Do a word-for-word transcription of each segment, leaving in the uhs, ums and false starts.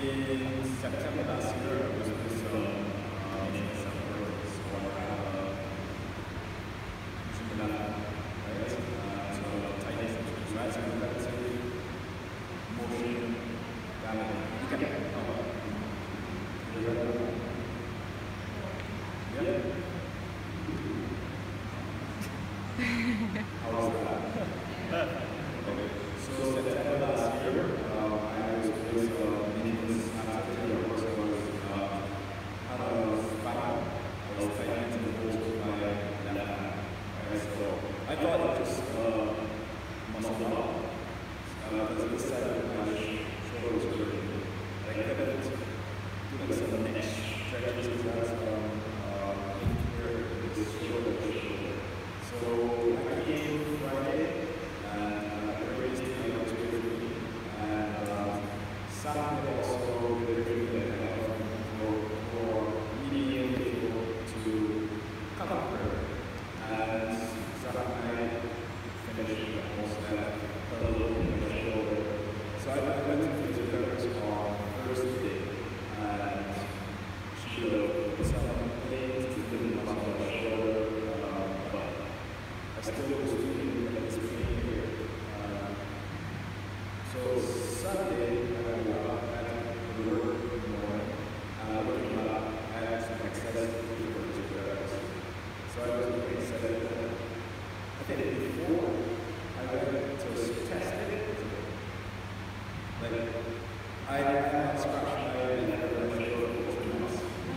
in September last year, I was doing some uh, maintenance at work, so I had a machine that, right? Uh, so tighten some screws, right? So we got to motion damage. You can, oh, yeah. How was that? Okay. So September last year, um, I was doing some maintenance at the work, so I was uh, had a spine. I was tightening the bolts with my left hand. Right? So I thought it was just uh, muscle up. Because this side of my shoulder was hurting. I couldn't do like some neck stretches because that's um, uh, here, this shoulder, shoulder. So I came Friday and uh, raised the was good for me. And uh, Saturday also did a good kind of for, for medium people to come up here. And Saturday finished almost that a little bit of my shoulder. So I, I went to physiotherapist on Thursday and she put some pains to the muscle of my shoulder, uh, but I still was feeling like this pain here. Uh, so Sunday, I woke up at work in the morning, and I looked up, I had some excessive fever to physiotherapist. So I was really excited. I think before I went to test it, like, I had scratched my head and I my shoulder for two months.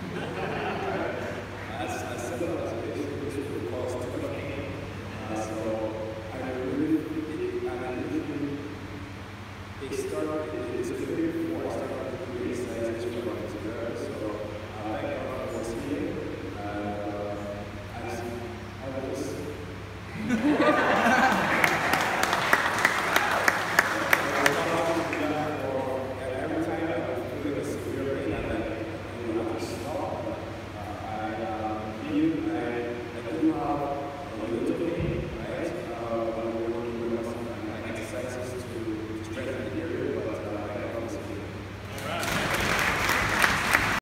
As I said, that was basically this would cause too much pain. So I really, and I really, it started